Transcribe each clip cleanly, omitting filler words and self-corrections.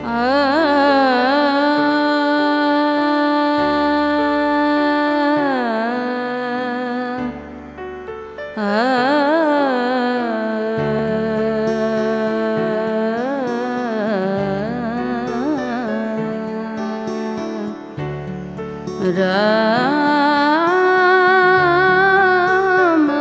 राम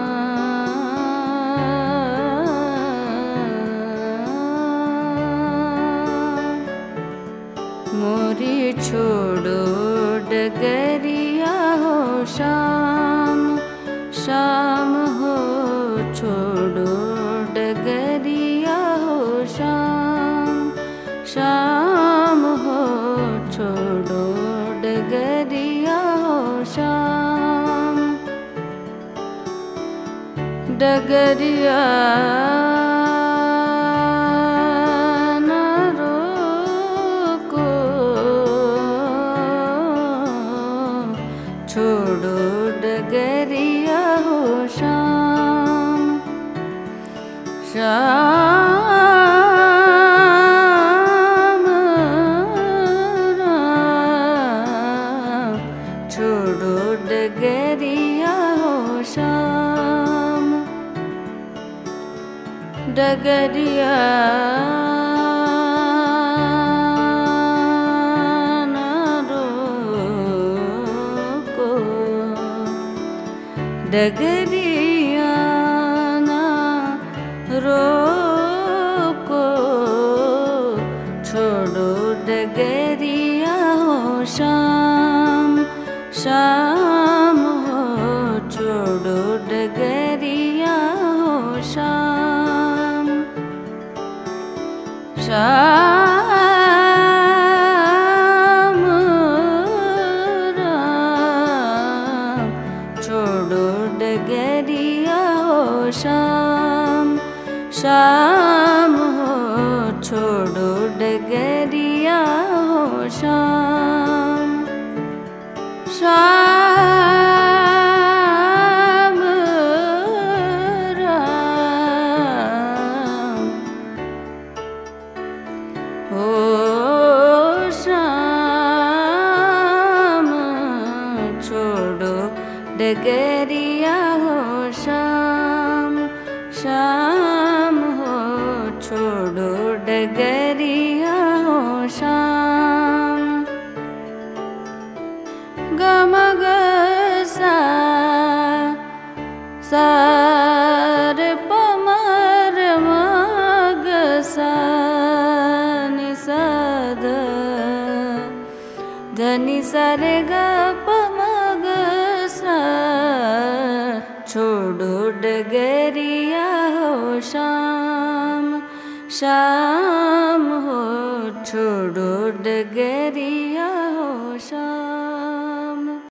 मोरी छोड़ो डगरिया हो शाम शाम हो छोड़ो डगरिया हो शाम शाम हो छोड़ो डगरिया हो शाम डगरिया न रोको छोड़ो डगरिया हो शाम शाम राम छोड़ो डगरिया हो शाम डगरिया न रोको डगरिया न रोको छोड़ो डगरिया हो शाम शाम हो छोड़ो डगरिया हो शाम शाम राम छोड़ो डगरिया हो शाम शाम हो छोड़ो डगरिया हो शाम शाम राम हो शाम छोड़ो डगरिया हो शाम शाम हो छोड़ो डगरिया हो शाम गम ग सा सार पमर मग सा नि सा ध धनि सारे ग पमग सा छोड़ो डगरिया हो शाम शाम हो छोड़ो डगरिया हो शाम।